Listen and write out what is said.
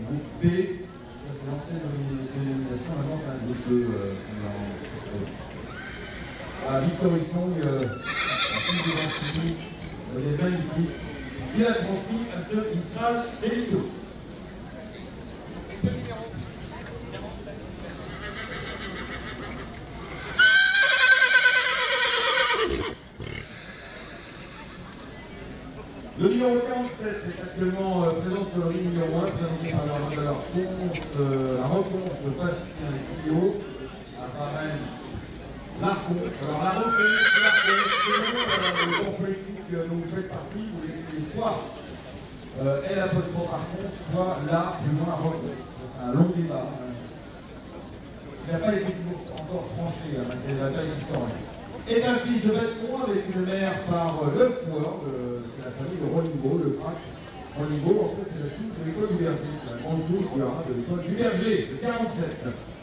groupe B. Ça, c'est l'ancienne dénomination, maintenant c'est un groupe 2. Victor Hissong, la fille de l'Antiquité, elle est magnifique. Il a transmis à ce Israël Elito. Le numéro 47 est actuellement présent sur le ring numéro 1, présenté par la rencontre Bastien Guillot, à Varennes, l'Arconce. Alors la rencontre, l'Arconce, selon le temps politique dont vous faites partie, vous l'écrivez soit elle apostrophe Arconce, soit là, plus loin, rencontre. C'est un long débat. Il n'a pas été encore tranché, malgré la taille historique. Et un fils de Beltron avec une mère par Leufword, c'est la famille de Ronibo, le crack. Ronibo, en fait, c'est la source de l'école du Berger. C'est la grande source de l'école du Berger, de 47.